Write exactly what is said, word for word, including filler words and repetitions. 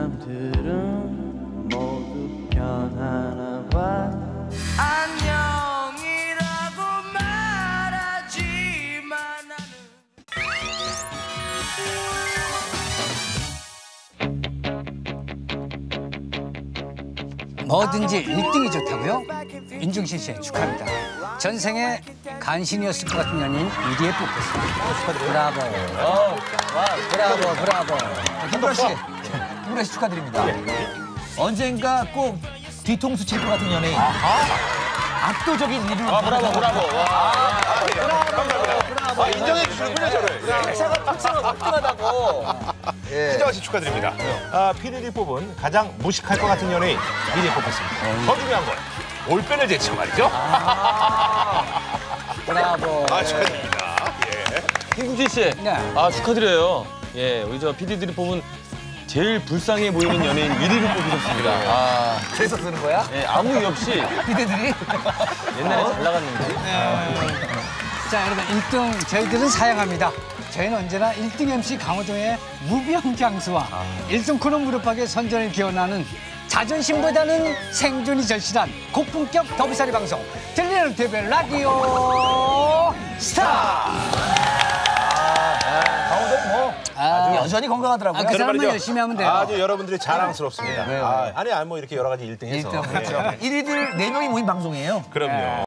사람들은 모두 변하나 봐. 안녕이라고 말하지만 나는 뭐든지 일 등이 좋다고요? 윤종신 씨 축하합니다. 전생에 간신이었을 것 같은 연인 일 위에 뽑혔습니다. 브라보. 어, 와, 브라보, 브라보. 김구라 씨, 김구라 씨 축하드립니다. 언젠가 꼭 뒤통수 칠 것 같은 연예인. 압도적인 일 위로. 아, 브라보, 브라보. 와. 감사합니다. 아, 인정해 주시는군요, 저를. 회사가 박사가 엉뚱하다고. 신정아 씨 축하드립니다. 아, 피디들이 뽑은 가장 무식할 것 같은 연예인 일 위에 뽑혔습니다. 더 중요한 건 올빼를 제쳐 말이죠. 브라보. 아, 축하드립니다. 예. 김국진 씨, 네. 아 축하드려요. 예, 우리 저 피디들이 뽑은 제일 불쌍해 보이는 연예인 일 위를 뽑으셨습니다. 아, 그래서 쓰는 거야? 예, 아무 이유 없이 피디들이? 옛날에 잘 나갔는데. 자, 여러분 일 등 저희들은 사양합니다. 저희는 언제나 일 등 엠씨 강호동의 무병장수와 일 등 코너 무릎팍의 선전을 기원하는 자존심보다는 생존이 절실한 고품격 더비사리 방송 들리는 티비 라디오 스타. 강호동 뭐 아, 여전히 건강하더라고요. 아, 그 사람만 말이죠. 열심히 하면 돼요. 아주 여러분들이 자랑스럽습니다. 네. 아, 아니, 아니, 뭐 이렇게 여러 가지 일 등 해서. 일 등. 일 위들 네 명이 모인 방송이에요. 그럼요.